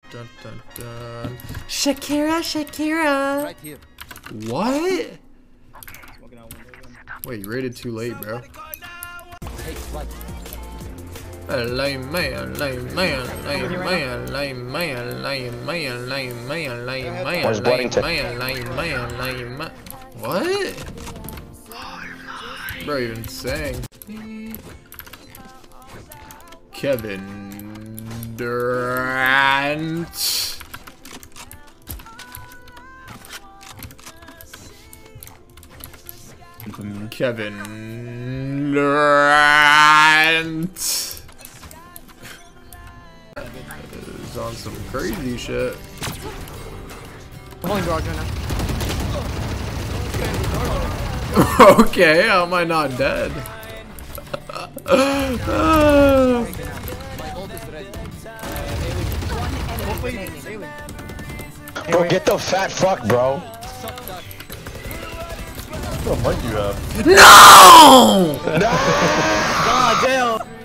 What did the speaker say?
Dun, dun, dun. Shakira, Shakira. Right here. What? Wait, you rated too late, bro. Hey, right. Lame man, lame man, lame man, lame man, lame man, lame man, lame man, Where's lame Boddington? man, lame man, lame man. What? Bro, even saying. Kevin Durant. Kevin Durant is on some crazy shit. Okay, how am I not dead? Bro, get the fat fuck, bro. What mic you have? No! No! God damn!